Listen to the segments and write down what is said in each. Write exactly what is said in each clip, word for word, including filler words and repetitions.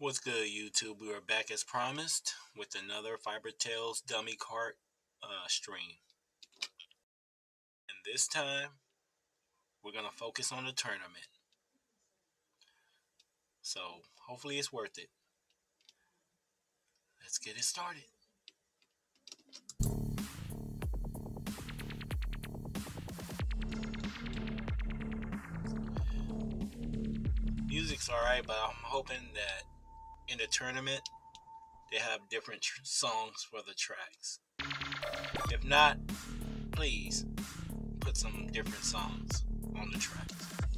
What's good, YouTube? We are back as promised with another FiberTales dummy kart uh, stream. And this time, we're going to focus on the tournament. So, hopefully it's worth it. Let's get it started. Music's alright, but I'm hoping that in the tournament, they have different tr songs for the tracks. If not, please put some different songs on the tracks.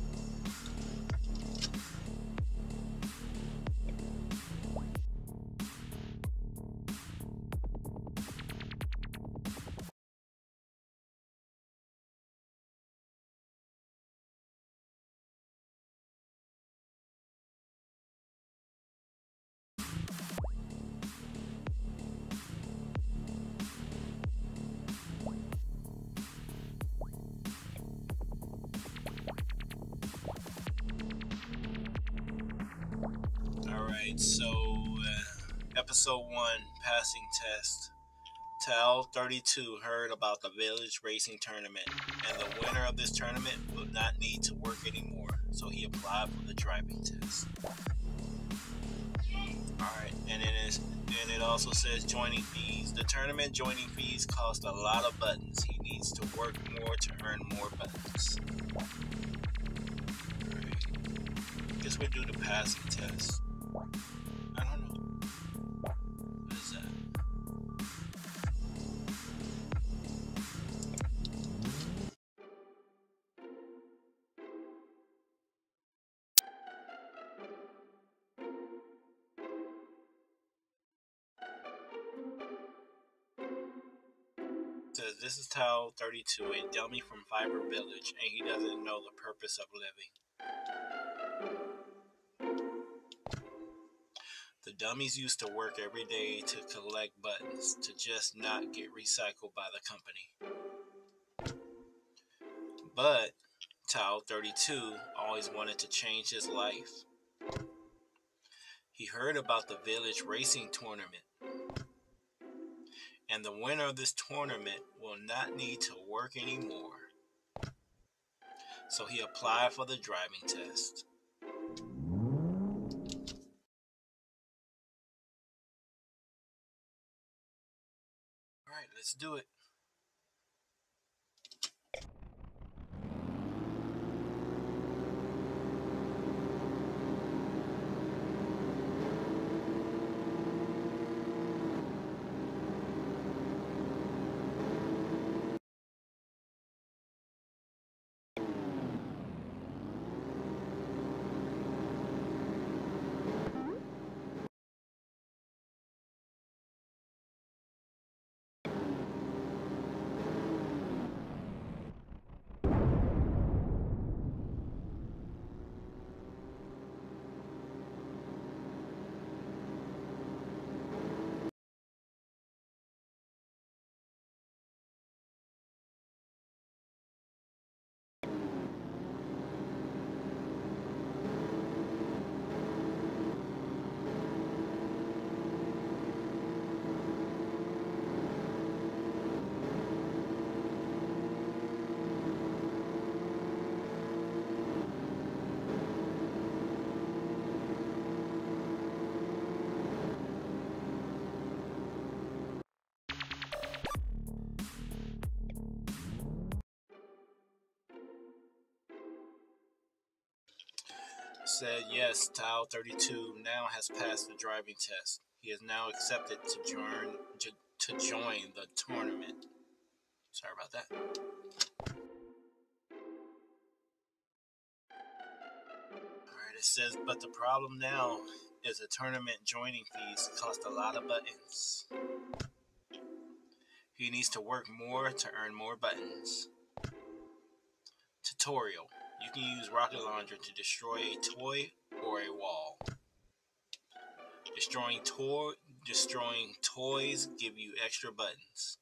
Alright, so uh, episode one, passing test. Tal thirty-two heard about the village racing tournament, and the winner of this tournament will not need to work anymore, so he applied for the driving test. Alright, and it is and it also says joining fees. The tournament joining fees cost a lot of buttons. He needs to work more to earn more buttons. Alright. Guess we'll do the passing test. I don't know. What is that? It says this is Tal thirty-two, a dummy from Fiber Village, and he doesn't know the purpose of living. The dummies used to work every day to collect buttons, to just not get recycled by the company. But Tal thirty-two always wanted to change his life. He heard about the village racing tournament, and the winner of this tournament will not need to work anymore. So he applied for the driving test. Alright, let's do it. Said yes, Tal thirty-two now has passed the driving test. He is now accepted to join to join the tournament. Sorry about that. Alright, it says, but the problem now is the tournament joining fees cost a lot of buttons. He needs to work more to earn more buttons. Tutorial. You can use rocket launcher to destroy a toy or a wall. Destroying toy, destroying toys give you extra buttons.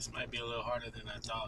This might be a little harder than I thought.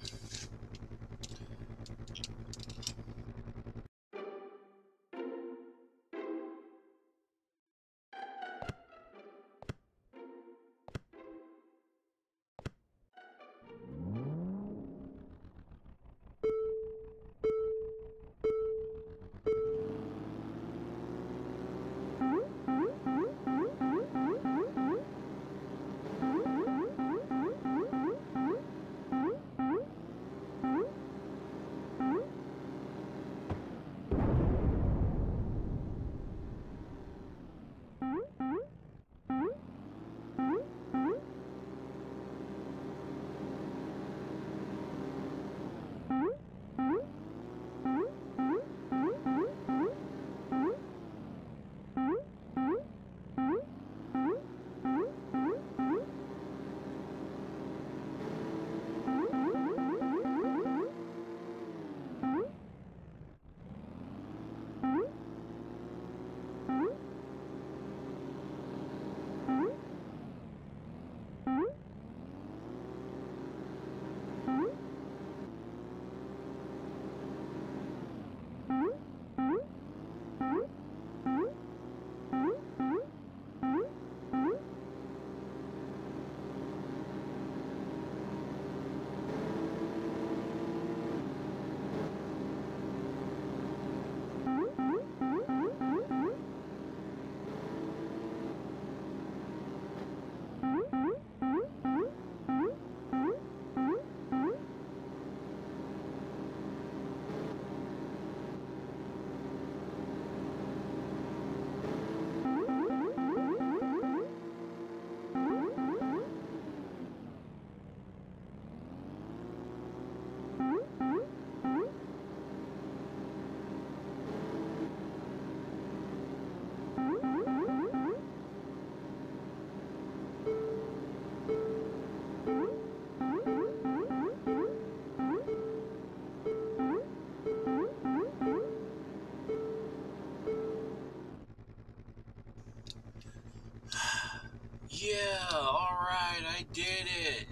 Yeah, alright, I did it.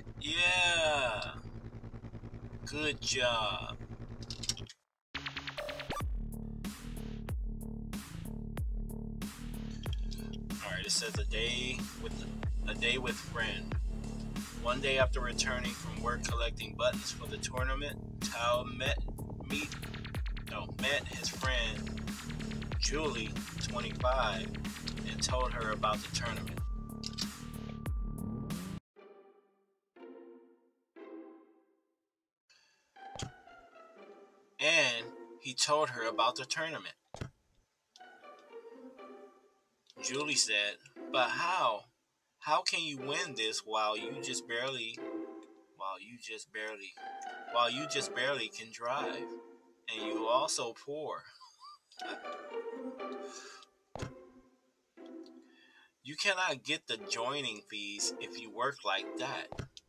Yeah. Good job. Alright, it says a day with a day with friend. One day after returning from work collecting buttons for the tournament, Tao met meet no met his friend Julie, twenty-five, and told her about the tournament. And he told her about the tournament. Julie said, "But how? How can you win this while you just barely, while you just barely, while you just barely can drive, and you also poor? You cannot get the joining fees if you work like that.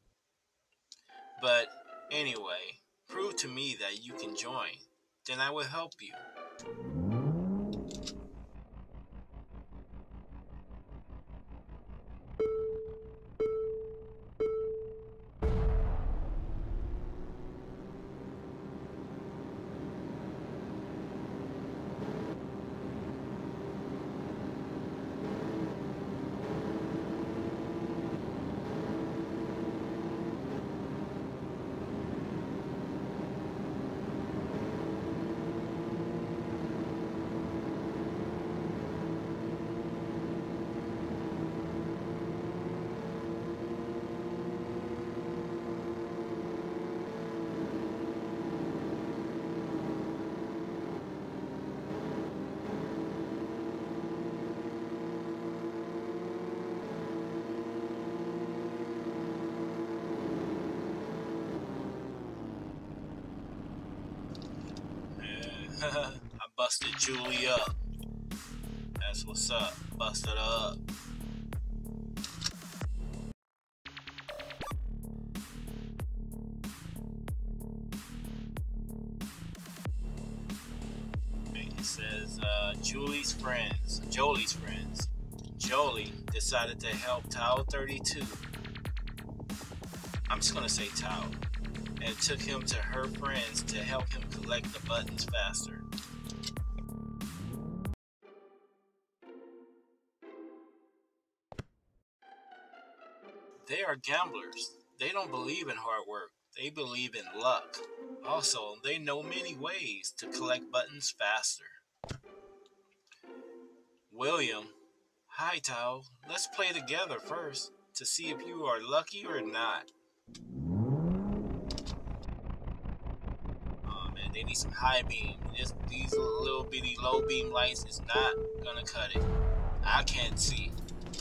But anyway, prove to me that you can join, then I will help you." I busted Julie up. That's what's up. Busted her up. It says uh, Julie's friends. Jolie's friends. Jolie decided to help Tao thirty-two I'm just gonna say Tao, and took him to her friends to help him collect the buttons faster. They are gamblers. They don't believe in hard work. They believe in luck. Also, they know many ways to collect buttons faster. William, hi Tao, let's play together first to see if you are lucky or not. Oh man, they need some high beam. This, these little bitty low beam lights is not gonna cut it. I can't see.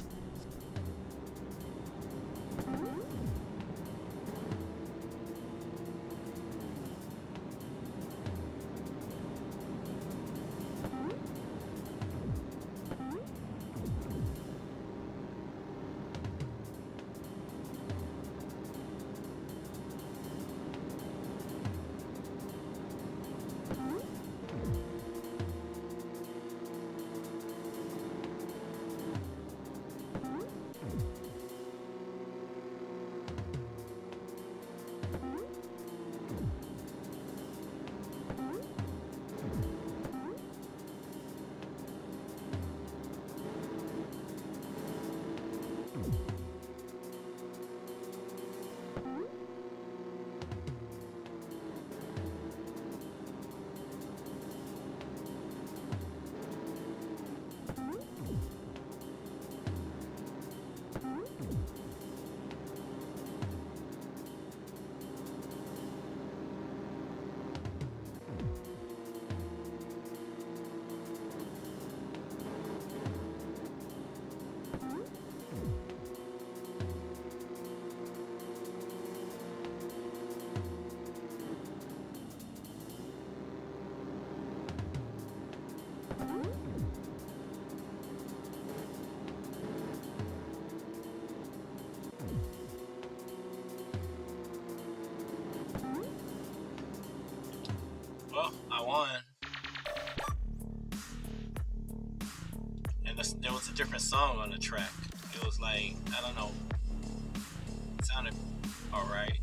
Well, I won. And this, there was a different song on the track. It was like, I don't know. It sounded alright.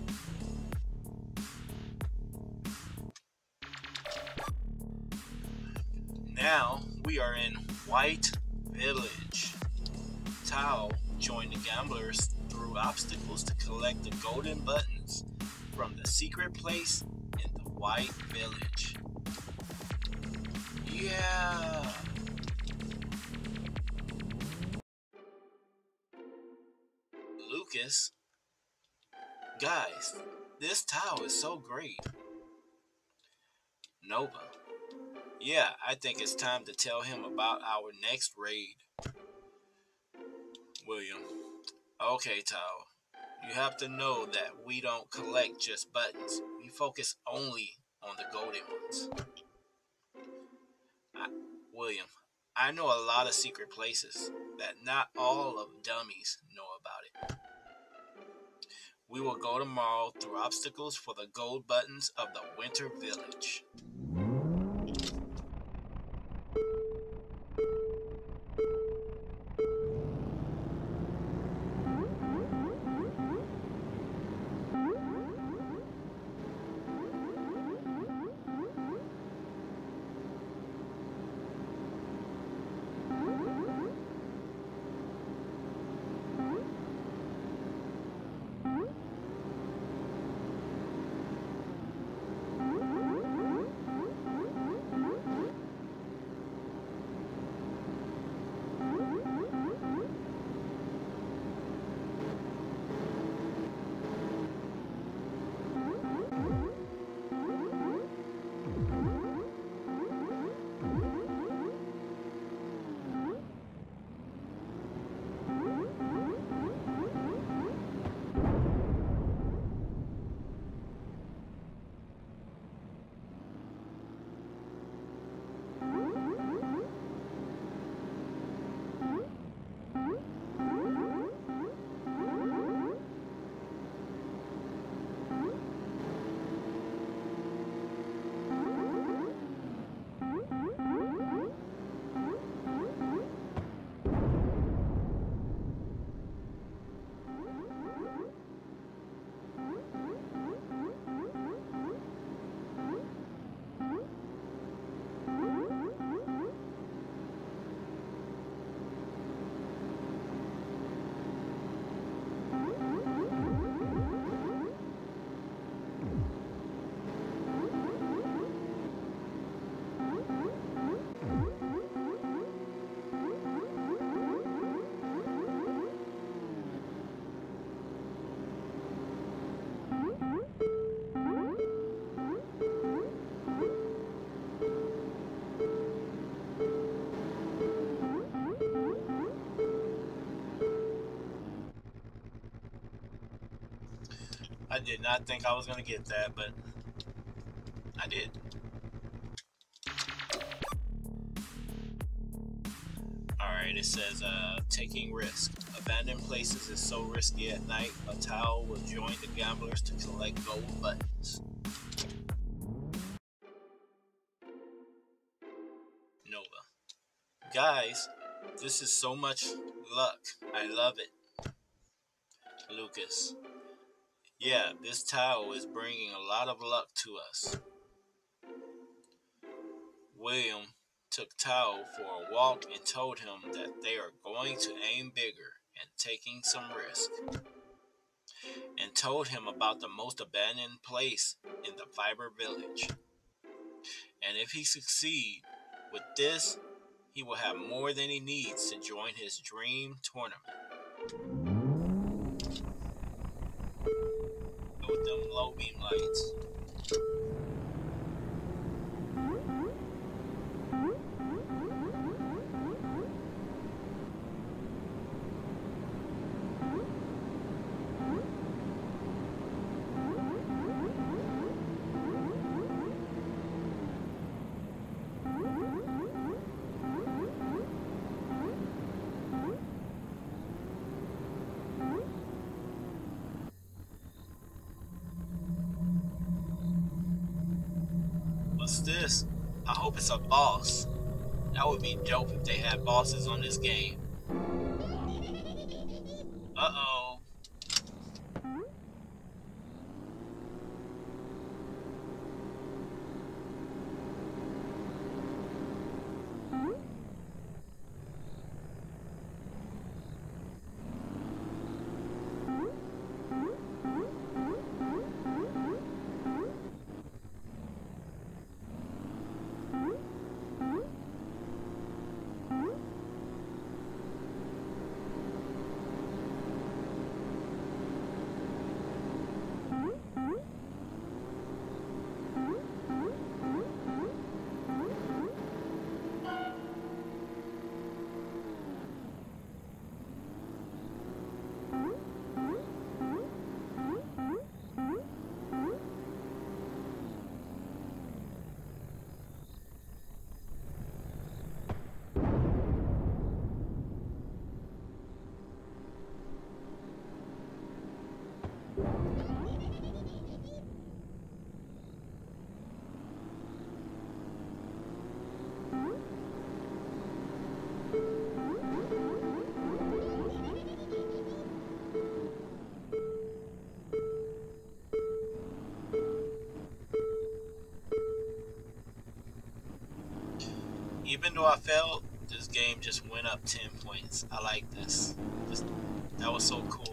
Now we are in White Village. Tao joined the gamblers through obstacles to collect the golden buttons from the secret place in the White Village. Yeah! Lucas, guys, this Tao is so great. Nova, yeah, I think it's time to tell him about our next raid. William, okay, Tao. You have to know that we don't collect just buttons. We focus only on the golden ones. I, William, I know a lot of secret places that not all of dummies know about it. We will go tomorrow through obstacles for the gold buttons of the Winter Village. I did not think I was going to get that, but I did. Alright, it says, uh, taking risk. Abandoned places is so risky at night. A towel will join the gamblers to collect gold buttons. Nova. Guys, this is so much luck. I love it. Lucas. Yeah, this towel is bringing a lot of luck to us. William took Tao for a walk and told him that they are going to aim bigger and taking some risk. And told him about the most abandoned place in the Fiber Village. And if he succeeds with this, he will have more than he needs to join his dream tournament. With them low beam lights. What's this? I hope it's a boss. That would be dope if they had bosses on this game. Uh-oh. Even though I failed, this game just went up ten points. I like this. Just, that was so cool.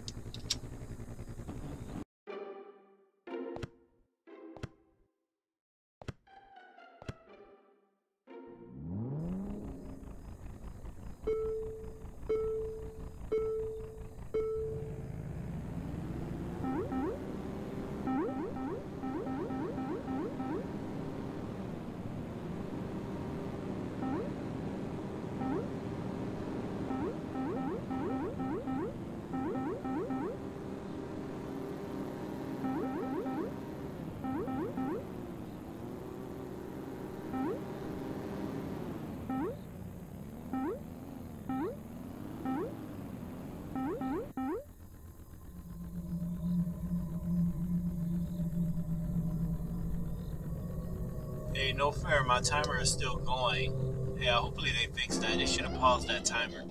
Hey, no fair, my timer is still going. Yeah, hopefully they fixed that. They should have paused that timer.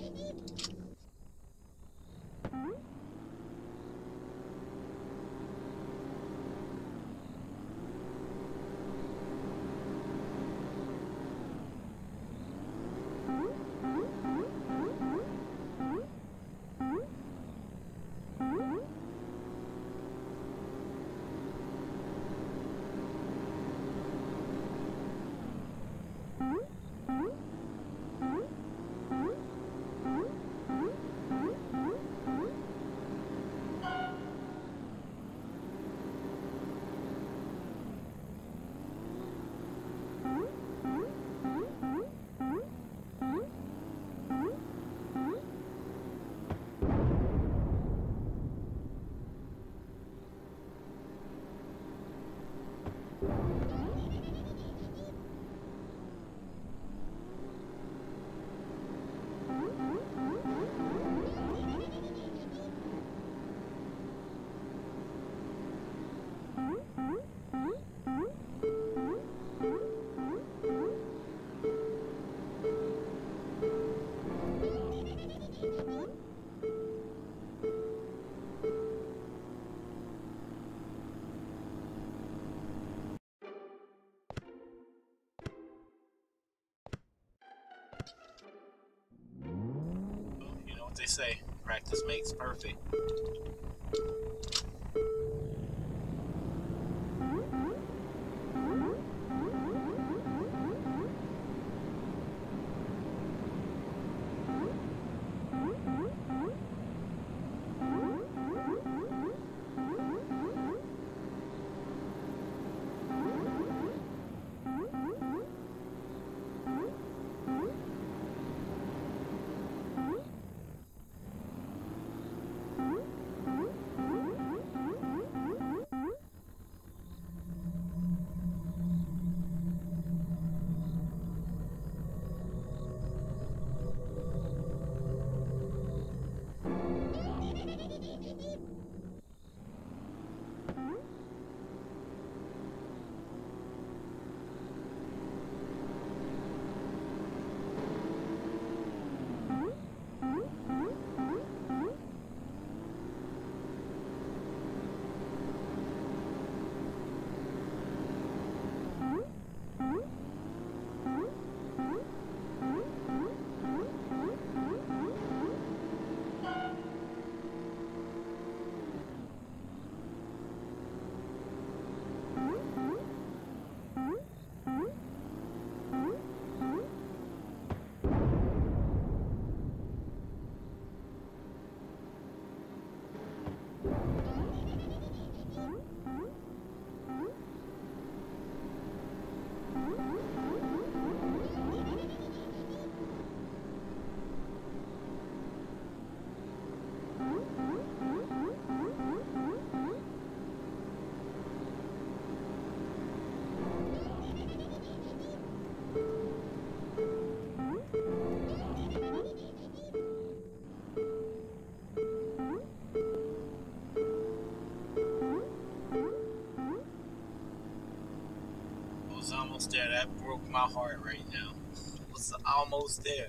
You know what they say, practice makes perfect. Almost there. That broke my heart right now. It was almost there.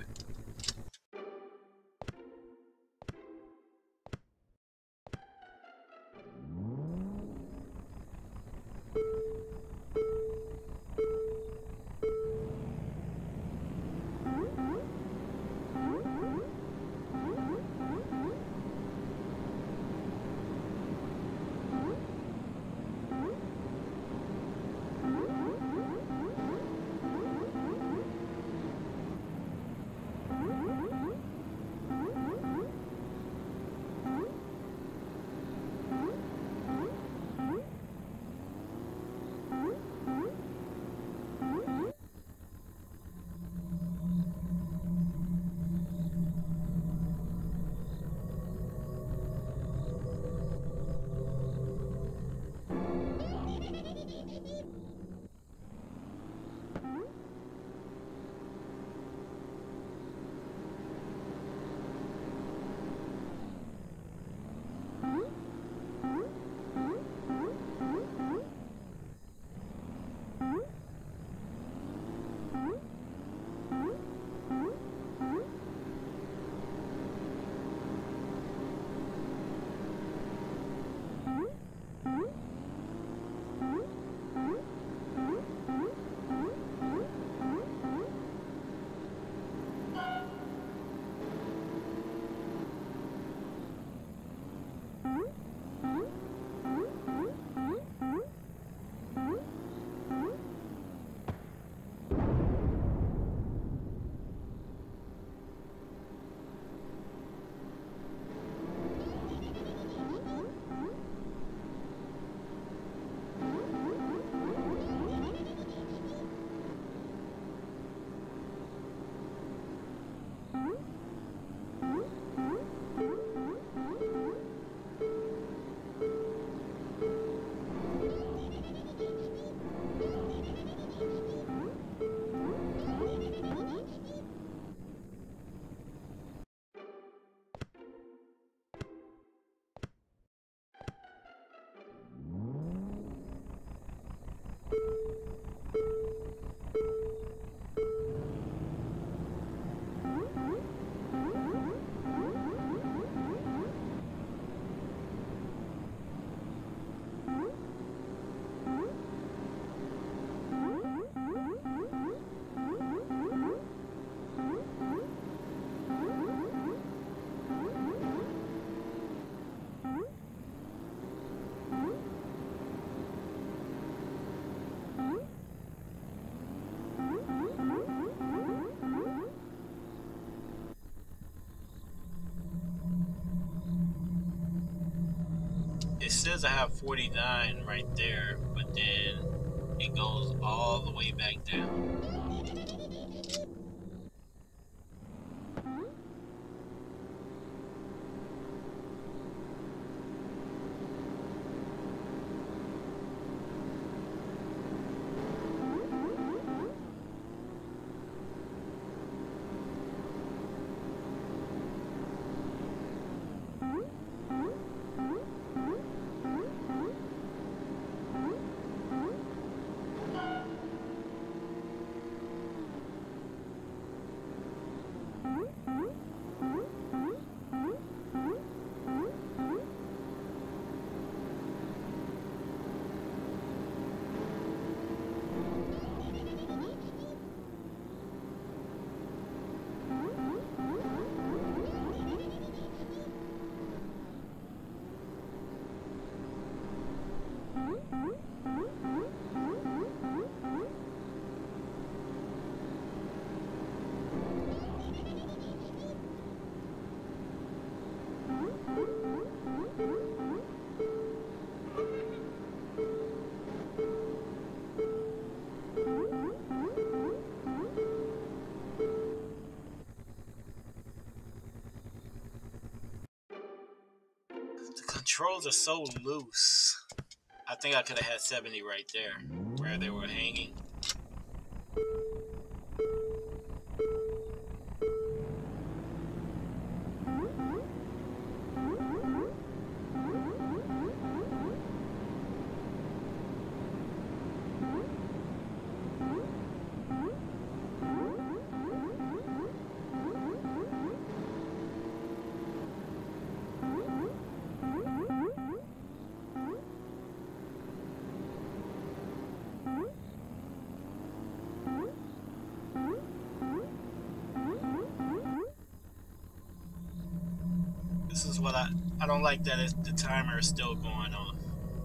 says I have forty-nine right there, but then it goes all the way back down. The controls are so loose. I think I could have had seventy right there, where they were hanging. This is what I, I don't like that it's, the timer is still going on.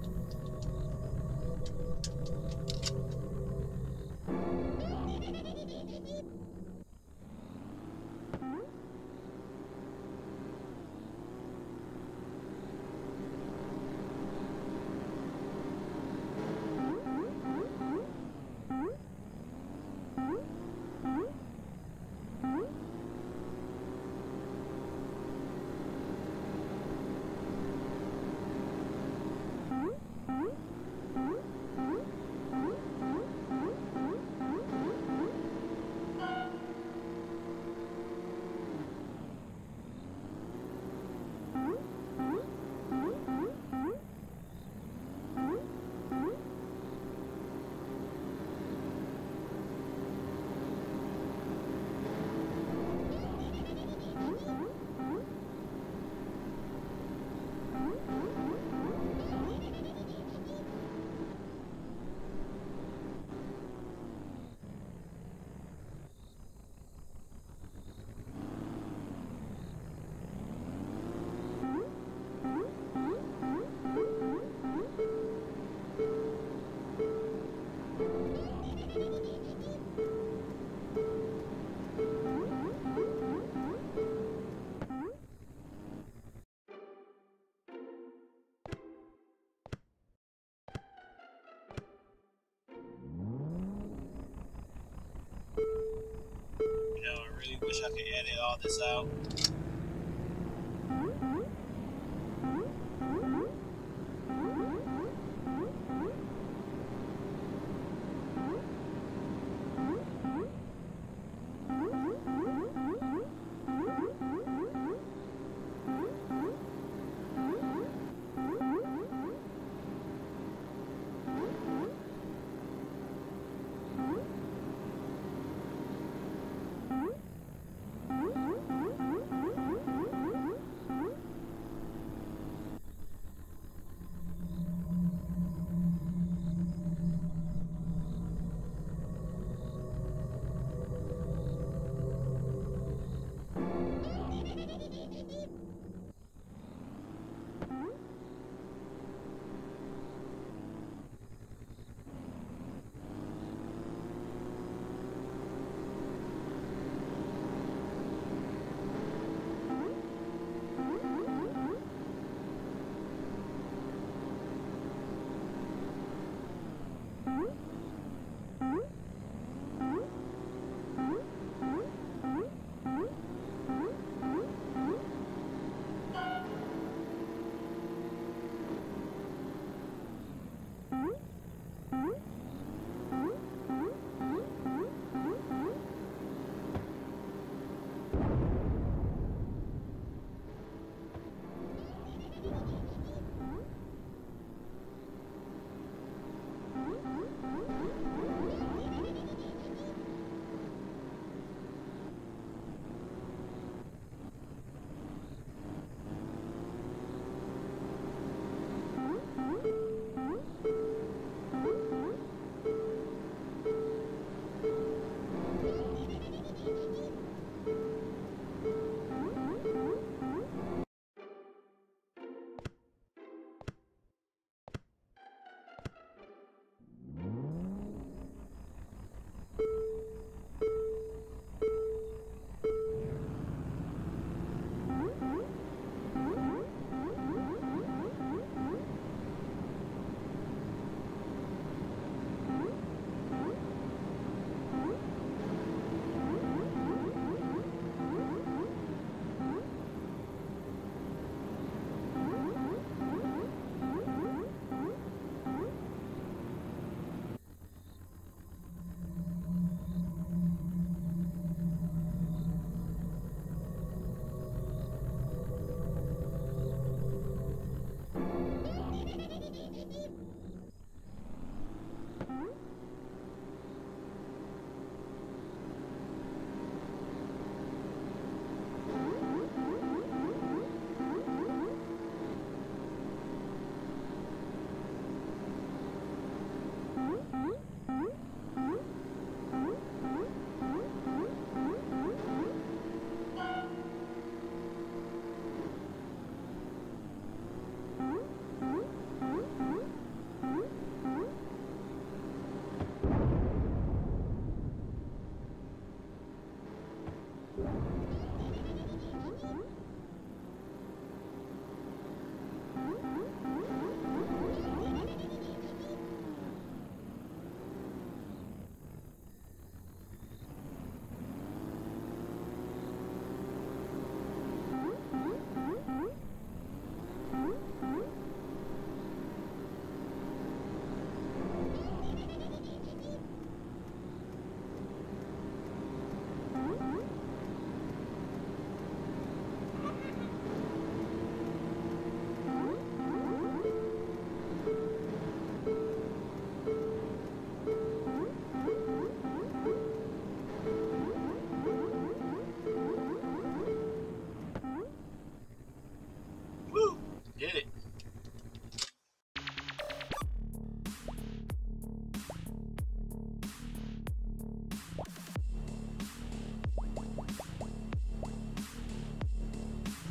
I really wish I could edit all this out.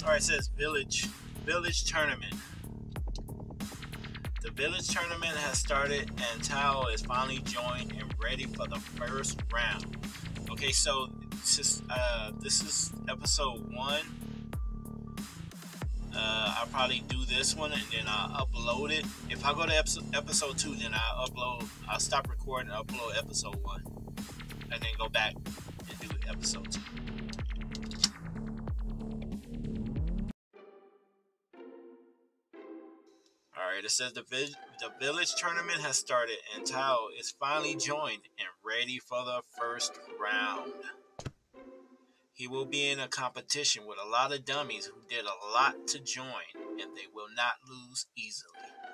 Alright, it says Village Village Tournament. The Village Tournament has started and Tao is finally joined and ready for the first round. Okay, so this is, uh, this is episode one. Uh, I'll probably do this one and then I'll upload it. If I go to episode, episode two, then I'll upload, I'll stop recording and upload episode one. And then go back and do episode two. Alright, it says the, vi- the Village Tournament has started and Tao is finally joined and ready for the first round. He will be in a competition with a lot of dummies who did a lot to join and they will not lose easily.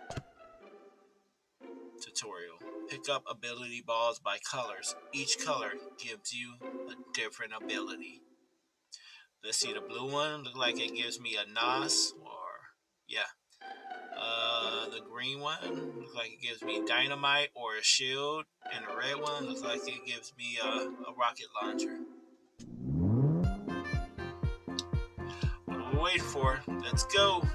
Tutorial. Pick up ability balls by colors. Each color gives you a different ability. Let's see, the blue one looks like it gives me a N O S or, yeah. Uh, the green one looks like it gives me dynamite or a shield. And the red one looks like it gives me a, a rocket launcher. What are we waiting for? Let's go.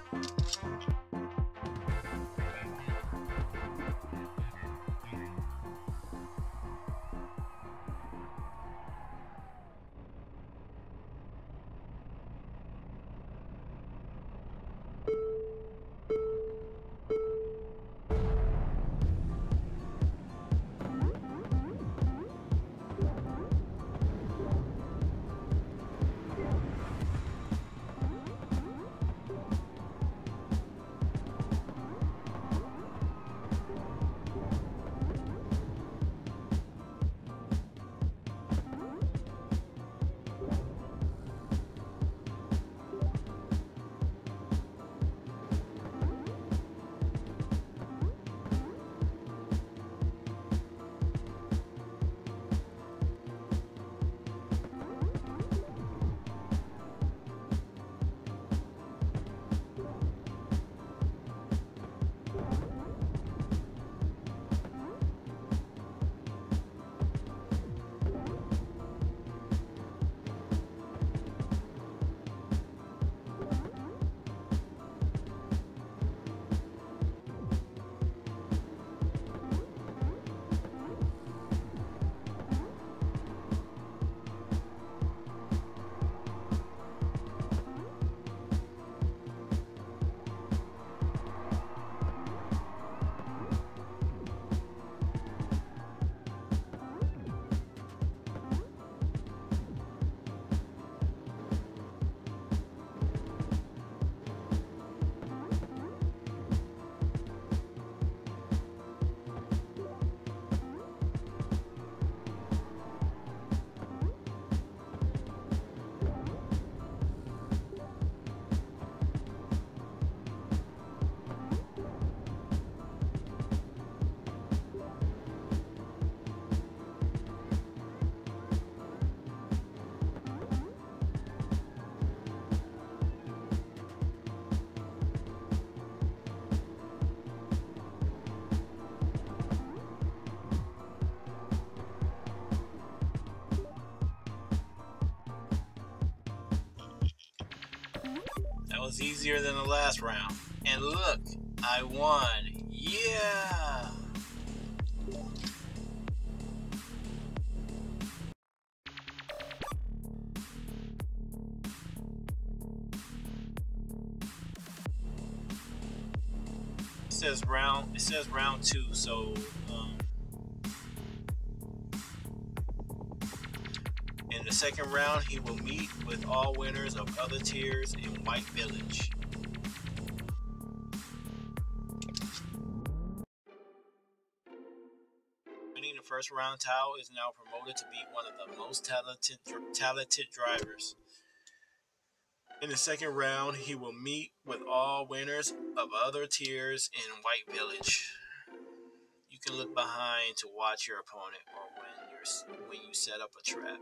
That was easier than the last round. And look, I won. Yeah! It says round, it says round two, so um, in the second round, he will meet with all winners of other tiers in White Village. Winning the first round, Tao is now promoted to be one of the most talented, talented drivers. In the second round, he will meet with all winners of other tiers in White Village. You can look behind to watch your opponent or when you're when you set up a trap.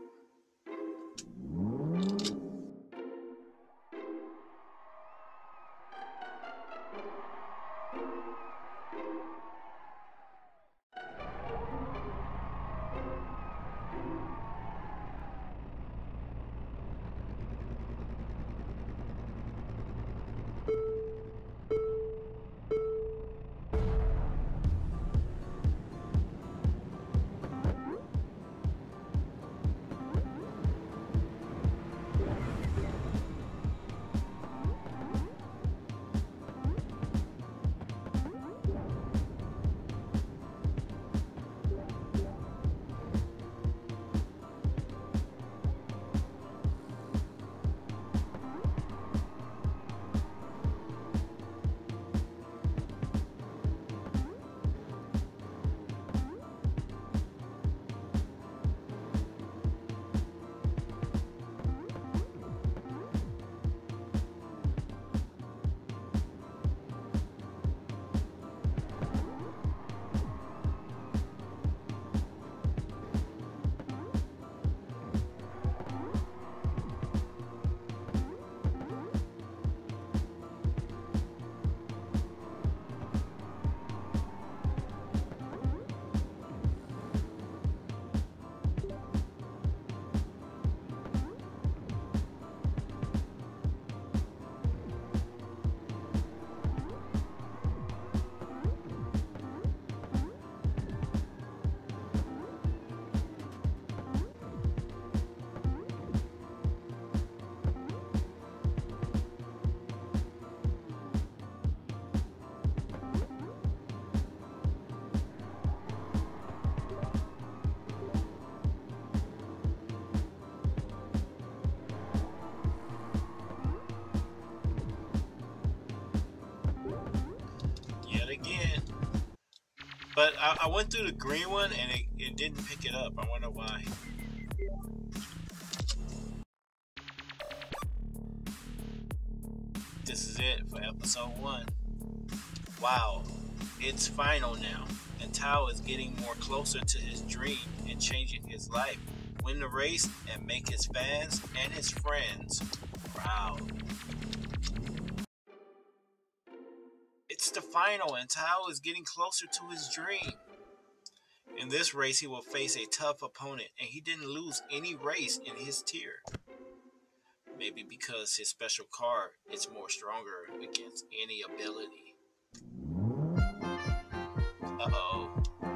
But I, I went through the green one and it, it didn't pick it up. I wonder why. This is it for episode one. Wow, it's final now, and Tao is getting more closer to his dream and changing his life. Win the race and make his fans and his friends proud. It's the final, and Tao is getting closer to his dream. In this race, he will face a tough opponent, and he didn't lose any race in his tier. Maybe because his special card is more stronger against any ability. Uh-oh.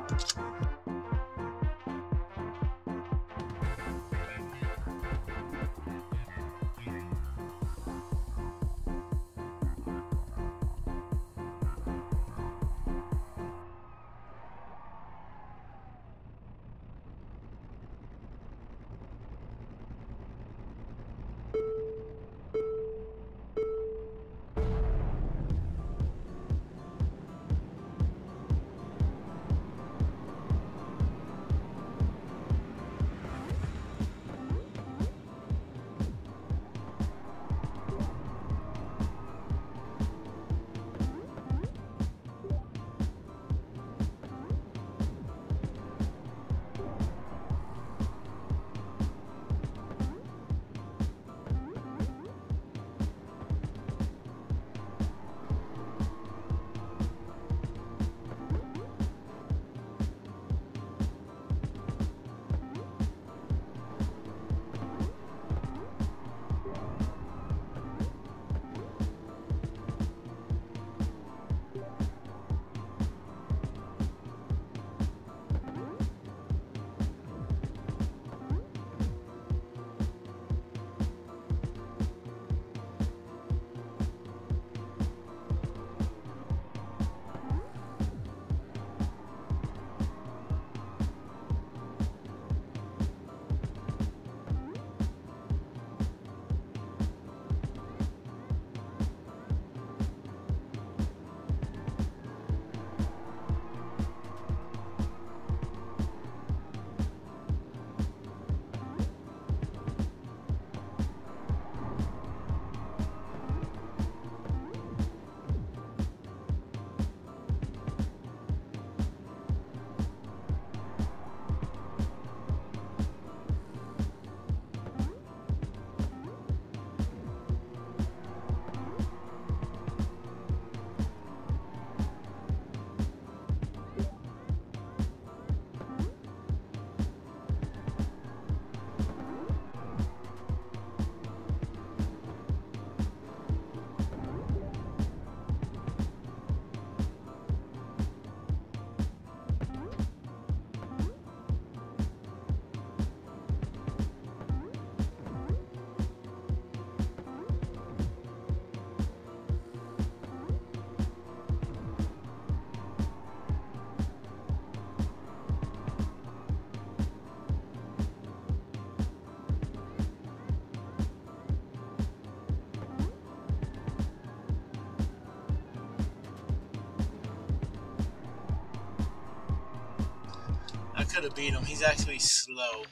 I could have beat him. He's actually slow.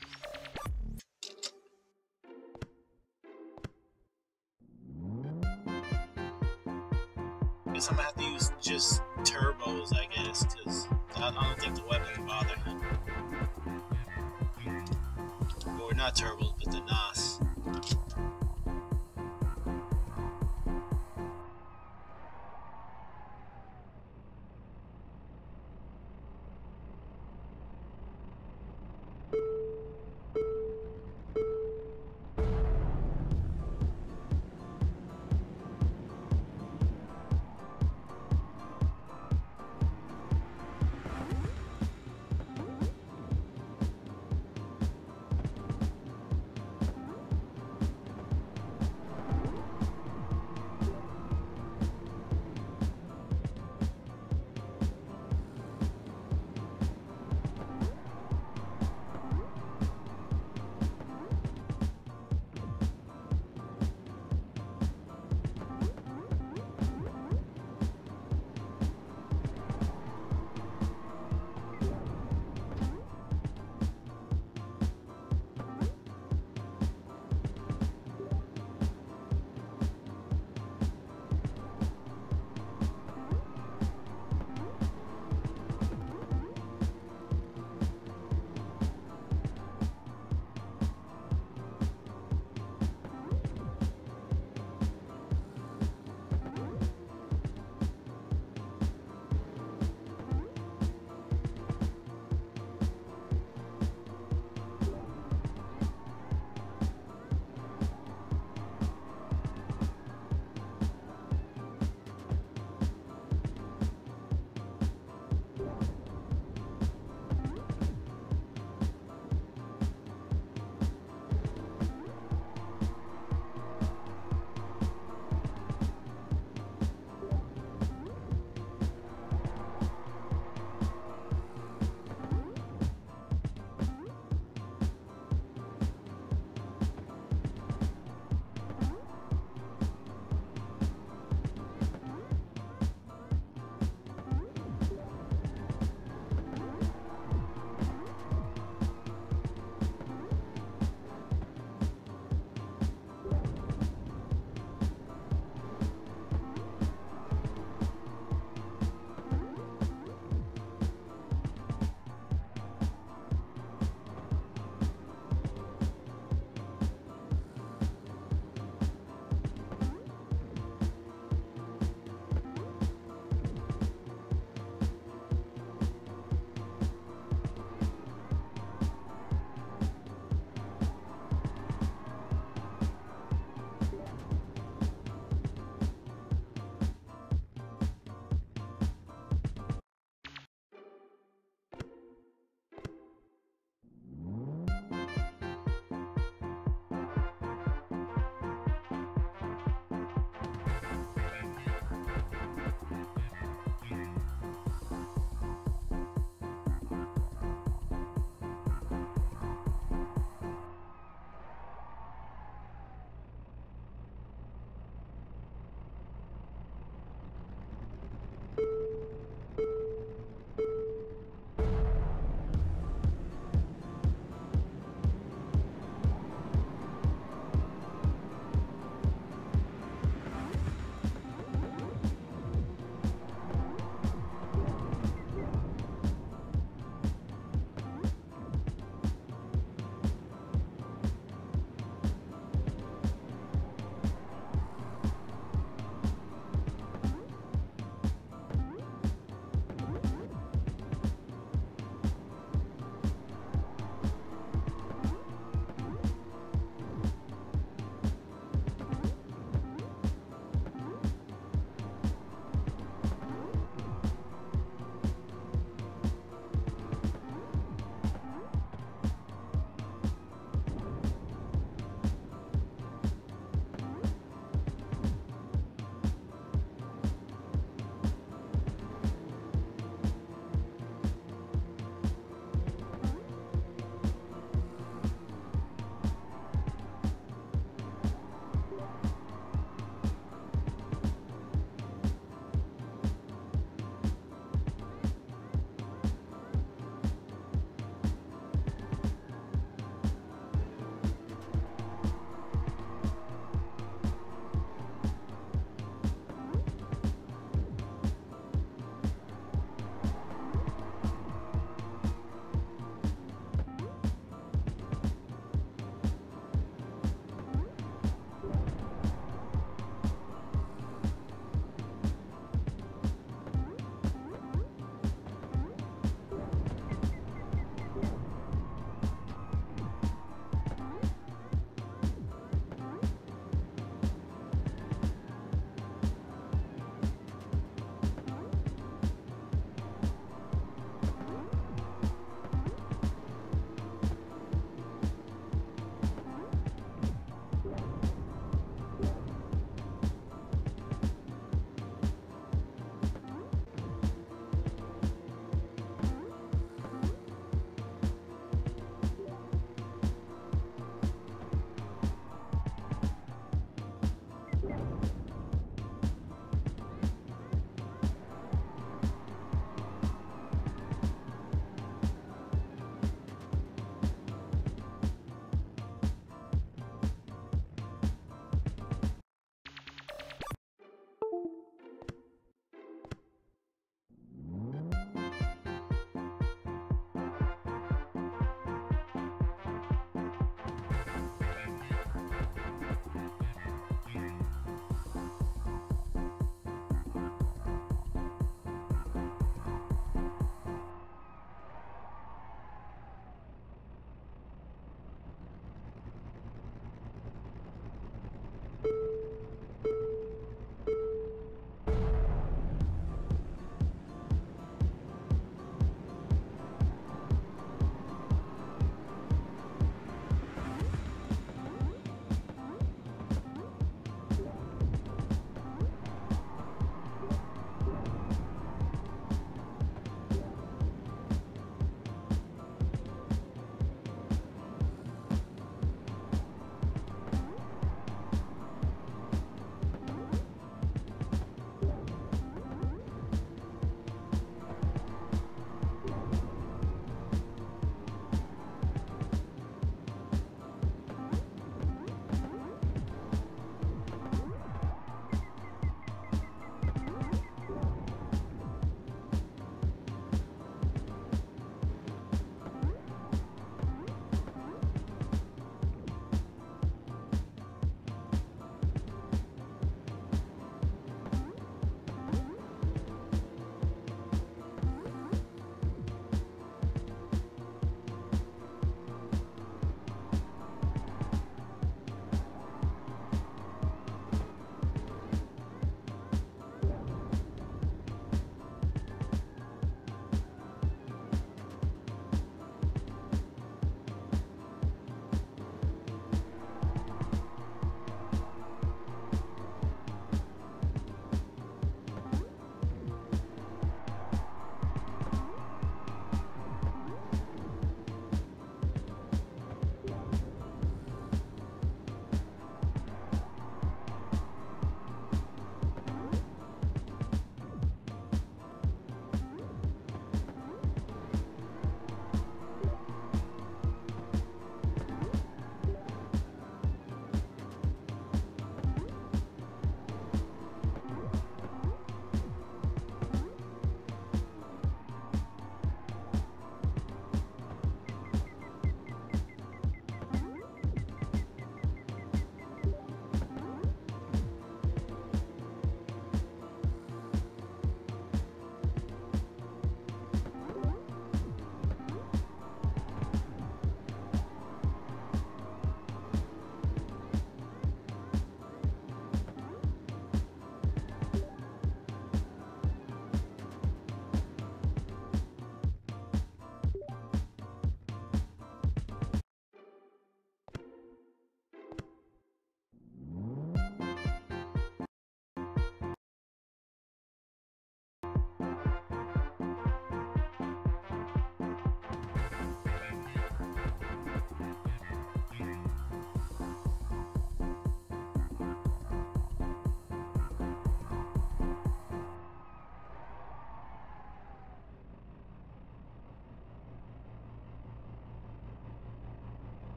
Guess I'm gonna have to use just turbos, I guess, because I don't think the weapons bother him. Or not turbos, but the N A S.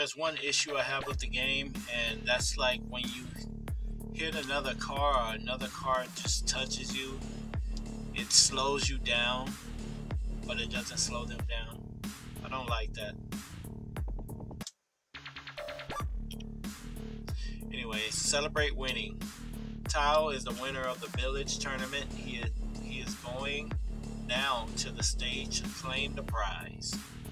there's one issue I have with the game, and that's like when you hit another car or another car just touches you, it slows you down, but it doesn't slow them down. I don't like that. Anyway, celebrate winning. Tao is the winner of the village tournament. He is, he is going down to the stage to claim the prize.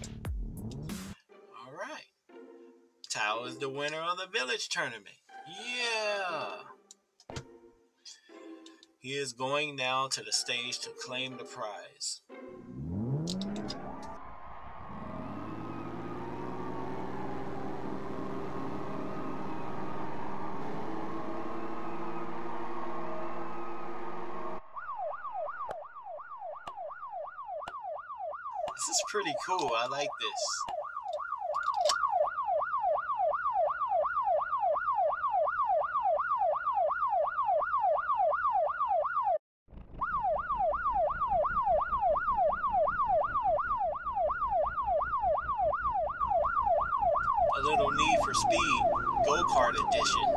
Alright. Tao is the winner of the village tournament. Yeah! He is going down to the stage to claim the prize. This is pretty cool. I like this. A little Need for Speed Go-Kart edition.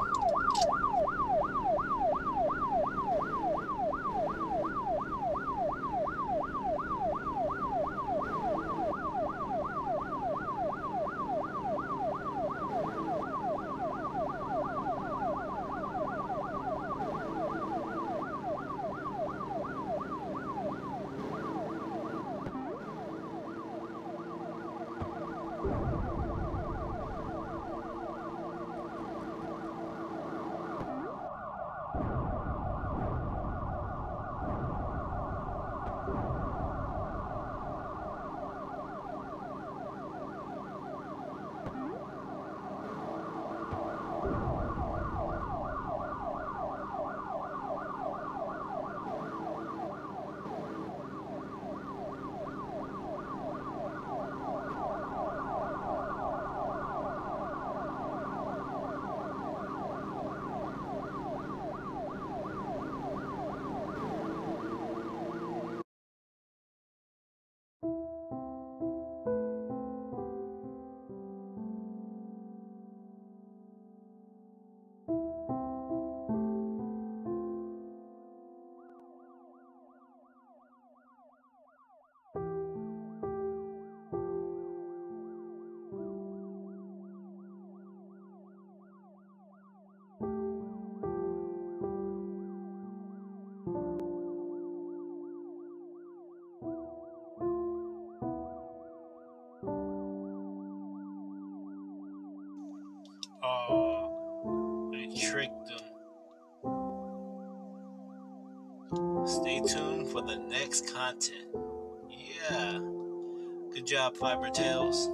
Oh, they tricked them. Stay tuned for the next content. Yeah. Good job, FiberTales.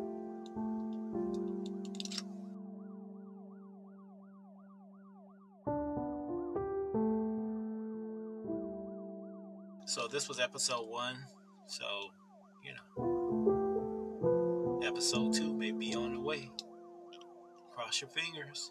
So this was episode one. So, you know, episode two may be on the way. Cross your fingers.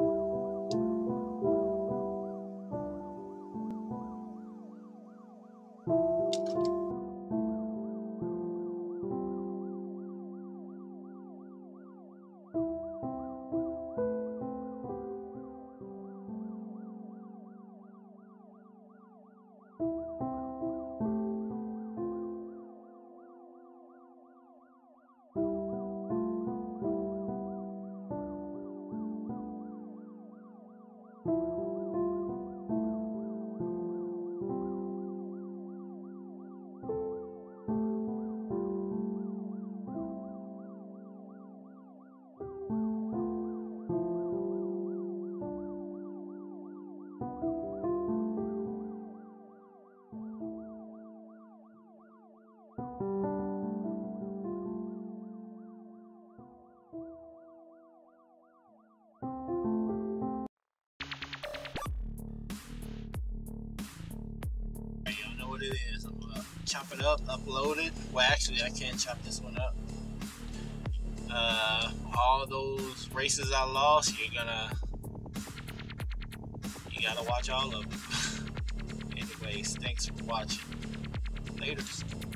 It is. I'm gonna chop it up, upload it. Well, actually, I can't chop this one up. Uh, all those races I lost, you're gonna, you gotta watch all of them. Anyways, thanks for watching. Laters.